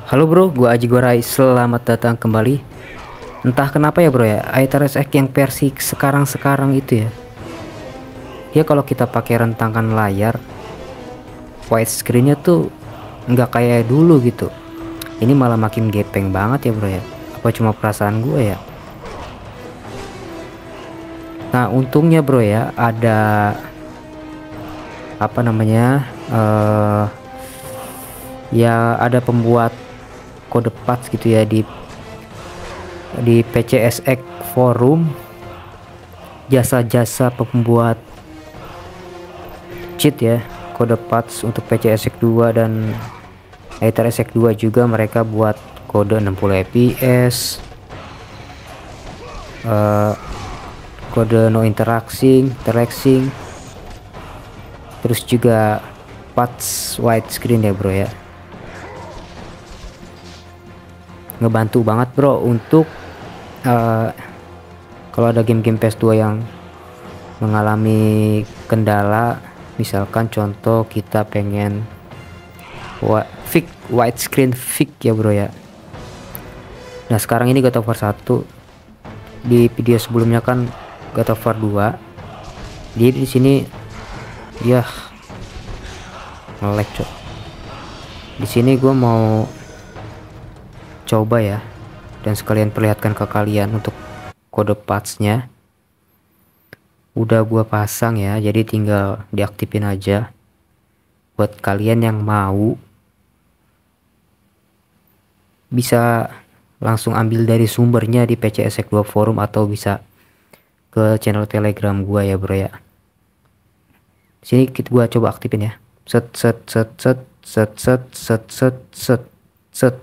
Halo bro, gua Aji Gorai, selamat datang kembali. Entah kenapa ya bro ya, Aether SX yang versi sekarang itu ya, dia kalau kita pakai rentangkan layar widescreennya tuh nggak kayak dulu gitu. Ini malah makin gepeng banget ya bro ya. Apa cuma perasaan gue ya? Nah untungnya bro ya, ada apa namanya, ya ada pembuat kode patch gitu ya di PCSX forum, jasa-jasa pembuat cheat ya, kode patch untuk PCSX 2 dan Aether SX 2 juga. Mereka buat kode 60 fps, kode no interacting, terus juga patch widescreen ya bro ya. Ngebantu banget bro untuk kalau ada game-game PS2 yang mengalami kendala, misalkan contoh kita pengen fix widescreen fix ya bro ya. Nah sekarang ini God of War 1, di video sebelumnya kan God of War 2, jadi di sini ya nge-lag cok. Di sini gue mau coba ya, dan sekalian perlihatkan ke kalian untuk kode patchnya. Udah gua pasang ya, jadi tinggal diaktifin aja. Buat kalian yang mau bisa langsung ambil dari sumbernya di PCSX 2 forum, atau bisa ke channel Telegram gua ya bro ya. Sini gua coba aktifin ya. Set set set set set set set set set set.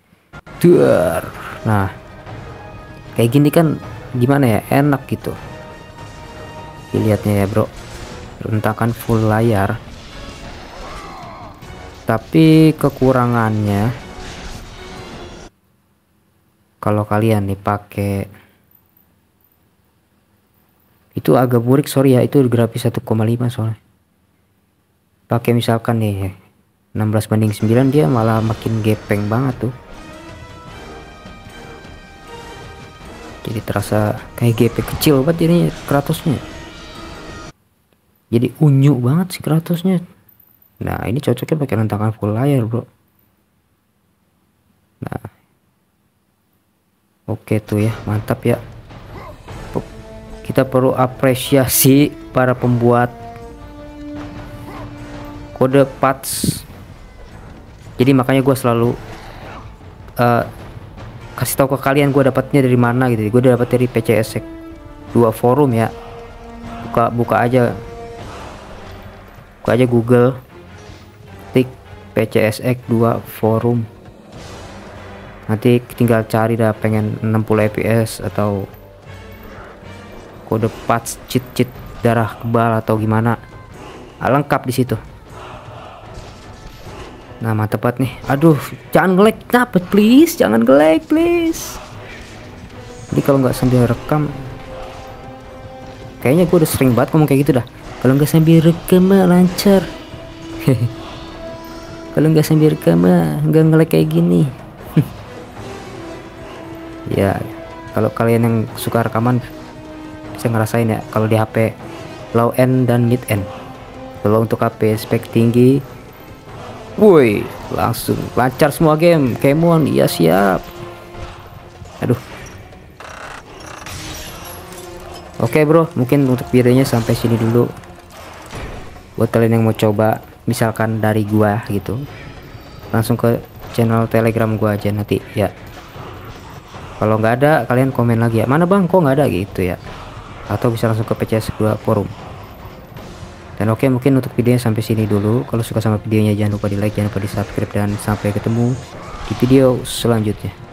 Nah kayak gini kan gimana ya, enak gitu dilihatnya ya bro, rentakan full layar. Tapi kekurangannya, kalau kalian nih pakai itu agak burik, sorry ya, itu grafis 1,5 soalnya. Pakai misalkan nih 16:9, dia malah makin gepeng banget tuh. Jadi terasa kayak GP kecil banget jadinya Kratosnya. Jadi unyu banget sih Kratosnya. Nah ini cocoknya pakai rentangkan full layar bro. Nah oke tuh ya, mantap ya. Kita perlu apresiasi para pembuat kode patch. Jadi makanya gue selalu kasih tahu ke kalian gue dapatnya dari mana gitu. Gue dapat dari PCSX 2 forum ya. Buka aja Google, tik PCSX 2 forum, nanti tinggal cari dah pengen 60 fps atau kode patch cheat darah kebal atau gimana, lengkap di situ. Nah mantep banget nih. Aduh jangan nge-lag, dapet please, jangan nge-lag please. Jadi kalau nggak sambil rekam, kayaknya gue udah sering banget ngomong kayak gitu dah. Kalau nggak sambil rekam mah lancar. Kalau nggak sambil rekam mah nggak nge-lag kayak gini. Ya kalau kalian yang suka rekaman bisa ngerasain ya, kalau di HP low end dan mid end. Kalau untuk HP spek tinggi, woi langsung lancar semua game. Kemon iya siap. Aduh. Oke bro, mungkin untuk videonya sampai sini dulu. Buat kalian yang mau coba, misalkan dari gua gitu, langsung ke channel Telegram gua aja nanti ya. Kalau nggak ada, kalian komen lagi ya, mana bang kok nggak ada gitu ya, atau bisa langsung ke PCSX 2 forum. Dan oke, mungkin untuk videonya sampai sini dulu. Kalau suka sama videonya jangan lupa di like, jangan lupa di subscribe, dan sampai ketemu di video selanjutnya.